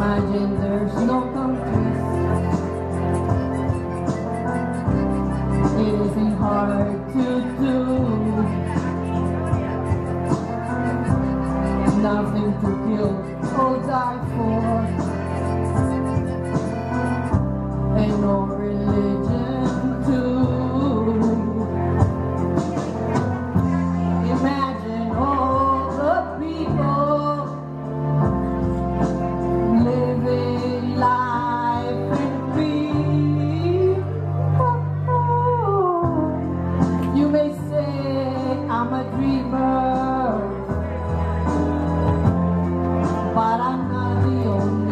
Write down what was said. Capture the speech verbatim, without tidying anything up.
Imagine there's no countries. It isn't hard to do. Nothing to kill or die for. Ain't no religion too. Imagine all the people living life in peace. You may say I'm a dreamer, but I'm not the only